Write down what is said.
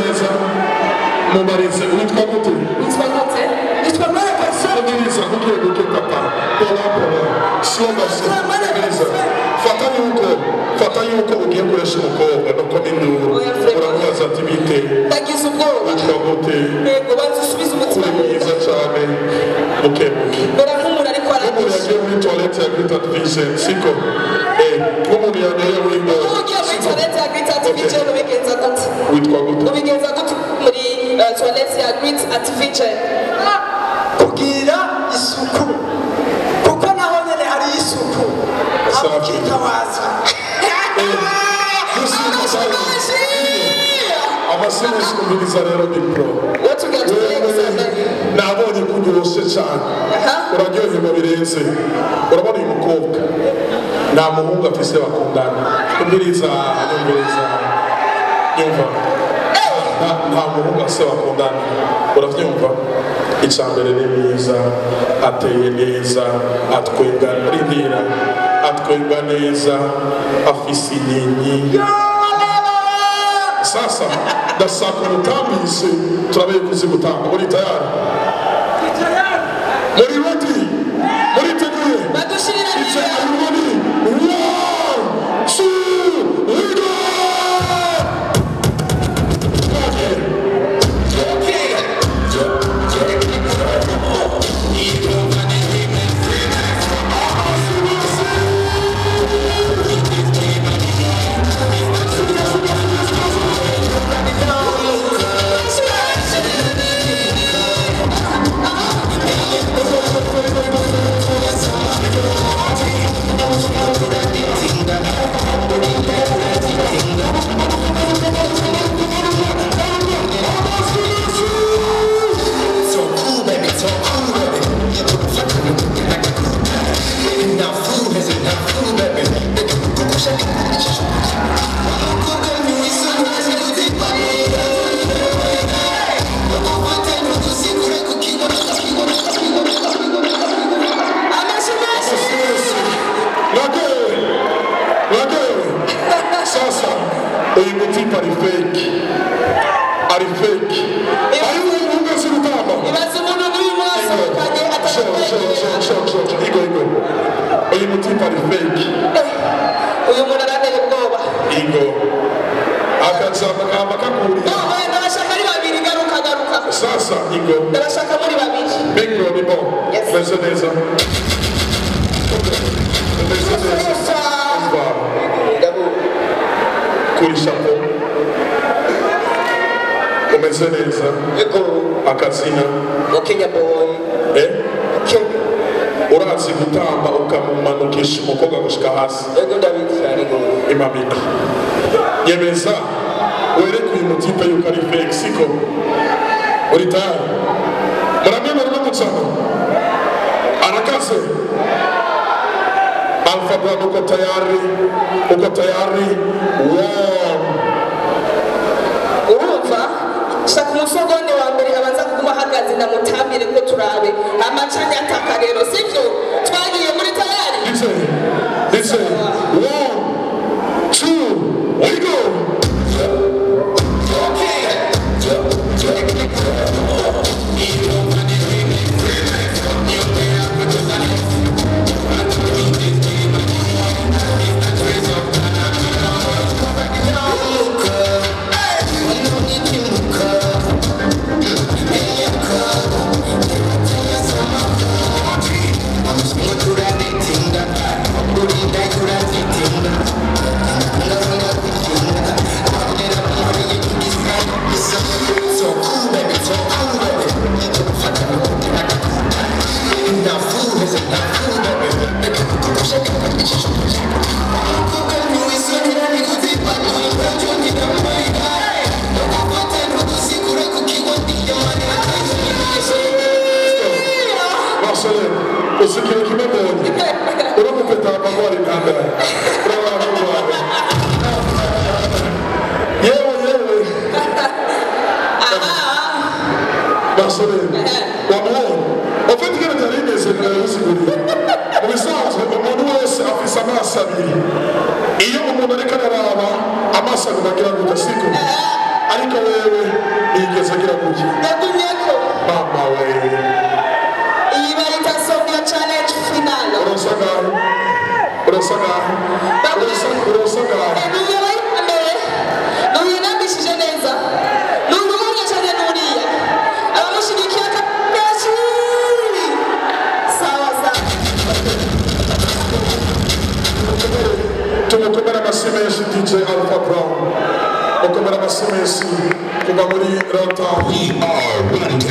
neza mubarize witwa gute witwa mwana person neza kugiye gute papa pola slow neza fata yuko ugiye kuresha umukobwa no ko induru uramubaza ati bite ndagize ubwoba witwa gute yego banzusubiza umutima mwiza cyane bukebuke mbera nk'umuntu ariko umuntu yagiye muri toilette ya Great Vision siko umuntu yagiye muri ugiye muri toilette ya Great Vision ubigenza gute witwa gute ubigenza gute muri toilette ya Great Vision kugira isuku kuko naho nyene hari isuku abukika waza amasengesho kumviriza rero bipro nabonye kuryoshe cyane uraryoherwa birenze urabona uyu mukobwa nta muhungu afise bakundana kumviriza nyumva nta muhungu afise bakundana uravyumva icambere ni mwiza ateye neza atwenga rindira atwenga neza afise inyenyi sasa ndashaka umutambise turabaye kuzi gutanga muri tayari muri ready muri teguye badushirira ice arumoni 1 2 we go akazina Kenya boy urazi gutamba ukamumanukisha umukobwa gushika hasi ego ndabitsari ngo imamika yemeza wereke uyu mutipe yuko ari fake siko uri tayari muramwemera no gucamo arakaze Alpha Brand uko tayari urumva shaka umusogone wa mbere abanza kuguma ahagaze ndamutambire ko turabe amacanya ataka rero sivyo twagiye muri tayari Listen 1 2 we go usikie kimeboni unapopeta magwari kanda yewe basore wamuona ofeti kana tarine sekere usiguri ubisanzwe umuntu wese afisa amaso abiri iyo umuntu ariko araraba amaso agumagira ngo gasiko ariko wewe nigeze agira gutya yagumyeko mama we iyi bayita Sofia challenge final urasagaye nuyo bayimere nuyo nambishije neza nuyo umweshanye nuriya abamushigikiye akashi sawa tumukomera amashyi menshi DJ Alpha Brown mukomera amashyi menshi kuva muri Rotown.